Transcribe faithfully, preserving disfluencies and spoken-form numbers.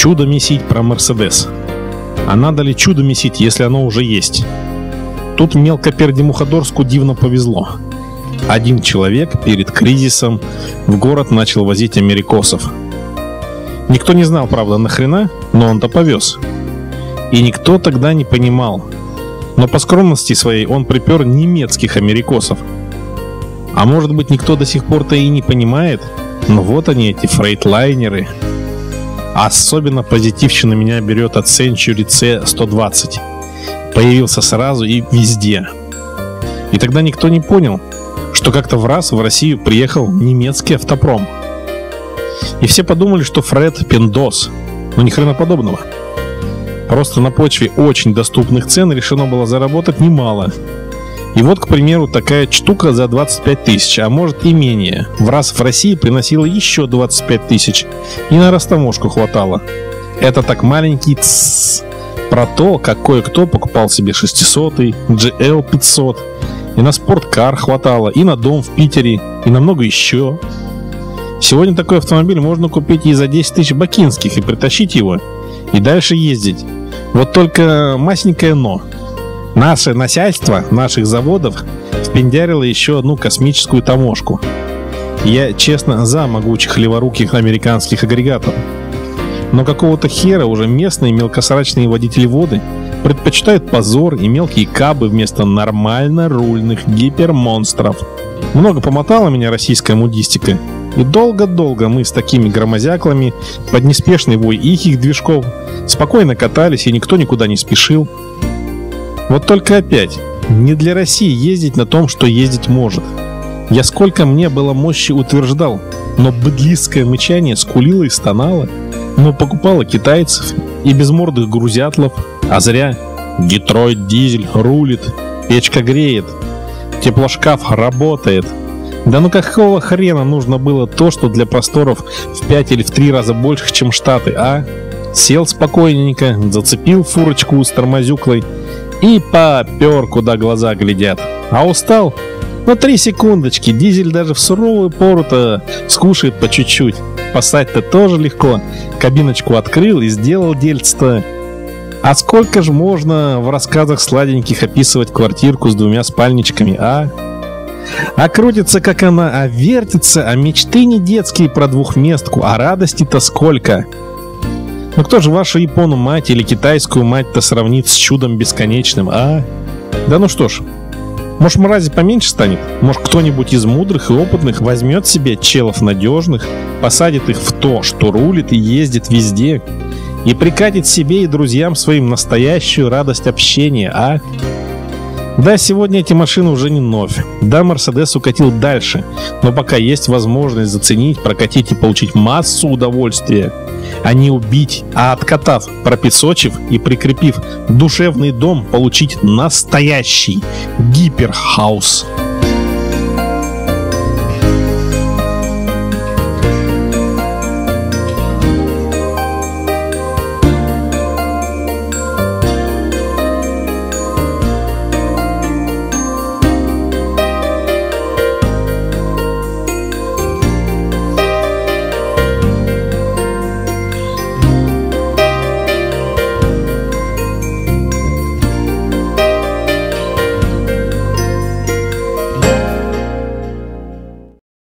Чудо месить про Мерседес. А надо ли чудо месить, если оно уже есть? Тут мелкопердемуходорску дивно повезло. Один человек перед кризисом в город начал возить америкосов. Никто не знал, правда, нахрена, но он-то повез. И никто тогда не понимал. Но по скромности своей он припер немецких америкосов. А может быть, никто до сих пор-то и не понимает, но вот они, эти фрейтлайнеры. Особенно позитивщина меня берет от Century си сто двадцать. Появился сразу и везде. И тогда никто не понял, что как-то в раз в Россию приехал немецкий автопром. И все подумали, что Фред пиндос. Но ни хрена подобного. Просто на почве очень доступных цен решено было заработать немало. И вот, к примеру, такая штука за двадцать пять тысяч, а может и менее, в раз в России приносила еще двадцать пять тысяч. И на растаможку хватало. Это так маленький тссс про то, как кое-кто покупал себе шестисотый, джи эл пятьсот. И на спорткар хватало, и на дом в Питере, и на много еще. Сегодня такой автомобиль можно купить и за десять тысяч бакинских, и притащить его, и дальше ездить. Вот только масенькое но. Наше начальство наших заводов впендярило еще одну космическую таможку. Я, честно, за могучих леворуких американских агрегатов. Но какого-то хера уже местные мелкосрачные водители-воды предпочитают позор и мелкие кабы вместо нормально рульных гипермонстров. Много помотала меня российская мудистика. И долго-долго мы с такими громозяклами под неспешный вой их движков спокойно катались, и никто никуда не спешил. Вот только опять, не для России ездить на том, что ездить может. Я сколько мне было мощи утверждал, но быдлистское мычание скулило и стонало, но покупало китайцев и безмордых грузятлов, а зря. Детройт дизель рулит, печка греет, теплошкаф работает. Да ну какого хрена нужно было то, что для просторов в пять или в три раза больше, чем Штаты, а? Сел спокойненько, зацепил фурочку с тормозюклой и попер, куда глаза глядят. А устал? Ну три секундочки, дизель даже в суровую пору-то скушает по чуть-чуть. Пасать-то тоже легко. Кабиночку открыл и сделал дельце-то. А сколько же можно в рассказах сладеньких описывать квартирку с двумя спальничками, а? А крутится как она, а вертится, а мечты не детские про двухместку, а радости-то сколько. Ну кто же вашу япону мать или китайскую мать-то сравнит с чудом бесконечным, а? Да ну что ж, может мрази поменьше станет? Может кто-нибудь из мудрых и опытных возьмет себе челов надежных, посадит их в то, что рулит и ездит везде, и прикатит себе и друзьям своим настоящую радость общения, а? Да, сегодня эти машины уже не новь. Да, Мерседес укатил дальше, но пока есть возможность заценить, прокатить и получить массу удовольствия, а не убить, а откатав, пропесочив и прикрепив душевный дом, получить настоящий гиперхаус.